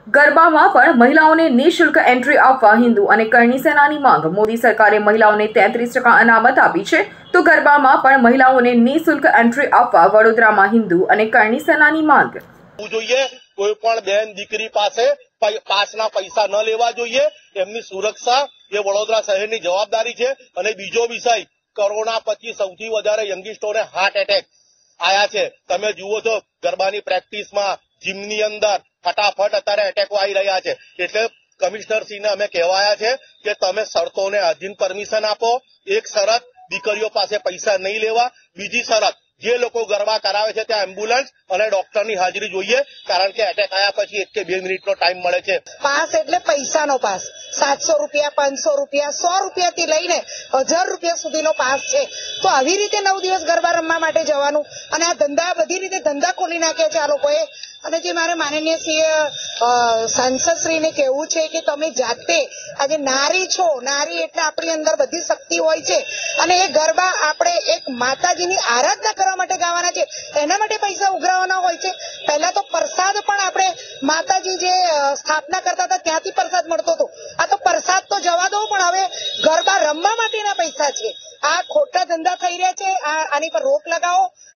ગરબામાં પણ મહિલાઓને નિઃશુલ્ક એન્ટ્રી આપવા હિન્દુ અને કરણી સેનાની માંગ। મોદી સરકારે મહિલાઓને 33% અનામત આપી છે, તો ગરબામાં પણ મહિલાઓને નિઃશુલ્ક એન્ટ્રી આપવા વડોદરામાં હિન્દુ અને કરણી સેનાની માંગ। કોઈ પણ બેન દીકરી પાસે પાસના પૈસા ન લેવા જોઈએ, એમની સુરક્ષા એ વડોદરા શહેરની જવાબદારી છે। અને બીજો વિષય, કોરોના પછી સૌથી વધારે યંગસ્ટરોને હાર્ટ એટેક આયા છે। તમે જુઓ છો ગરબાની પ્રેક્ટિસમાં જીમની અંદર ફટાફટ અત્યારે એટેકો આવી રહ્યા છે। એટલે કમિશનરશ્રીને અમે કહેવાયા છે કે તમે શરતોને આધીન પરમિશન આપો। એક શરત, દીકરીઓ પાસે પૈસા નહીં લેવા। બીજી શરત, જે લોકો ગરબા કરાવે છે ત્યાં એમ્બ્યુલન્સ અને ડોક્ટરની હાજરી જોઈએ, કારણ કે એટેક આવ્યા પછી 1 કે 2 મિનિટનો ટાઈમ મળે છે। પાસ એટલે પૈસાનો પાસ, 700 રૂપિયા, 500 રૂપિયા, 100 રૂપિયાથી લઈને 1000 રૂપિયા સુધીનો પાસ છે। તો આવી રીતે 9 દિવસ ગરબા રમવા માટે જવાનું અને આ ધંધા, બધી રીતે ધંધા ખોલી નાખ્યા છે આ લોકોએ। અને જે મારે માનનીય સાંસદશ્રીને કહેવું છે કે તમે જાતે આજે નારી છો, નારી એટલે આપણી અંદર બધી શક્તિ હોય છે અને એ ગરબા આપણે એક માતાજીની આરાધના કરવા માટે ગાવાના છે, એના માટે પૈસા ઉઘરાવવાના હોય છે। પહેલા તો પ્રસાદ પણ આપણે માતાજી જે સ્થાપના કરતા હતા ત્યાંથી પ્રસાદ મળતો હતો, આ તો પ્રસાદ તો જવા દો, પણ હવે ગરબા રમવા માટેના પૈસા છે। આ ખોટા ધંધા થઈ રહ્યા છે, આની પર રોક લગાવો।